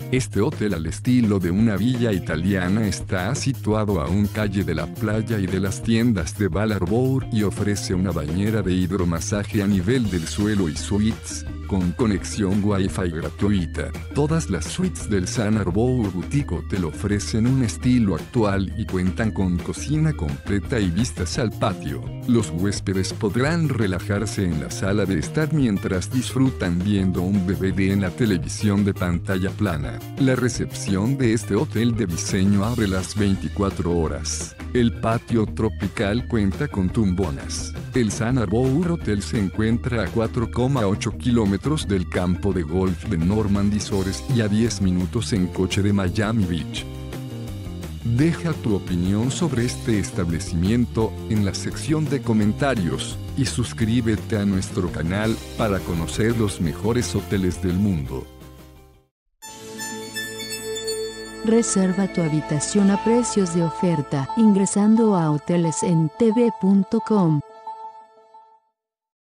Este hotel al estilo de una villa italiana está situado a un calle de la playa y de las tiendas de Bal-Harbour y ofrece una bañera de hidromasaje a nivel del suelo y suites, con conexión Wi-Fi gratuita. Todas las suites del Sun Harbour Boutique Hotel ofrecen un estilo actual y cuentan con cocina completa y vistas al patio. Los huéspedes podrán relajarse en la sala de estar mientras disfrutan viendo un DVD en la televisión de pantalla plana. La recepción de este hotel de diseño abre las 24 horas. El patio tropical cuenta con tumbonas. El Sun Harbour Hotel se encuentra a 4,8 kilómetros del campo de golf de Normandy Shores y a 10 minutos en coche de Miami Beach. Deja tu opinión sobre este establecimiento en la sección de comentarios y suscríbete a nuestro canal para conocer los mejores hoteles del mundo. Reserva tu habitación a precios de oferta ingresando a hotelesentv.com.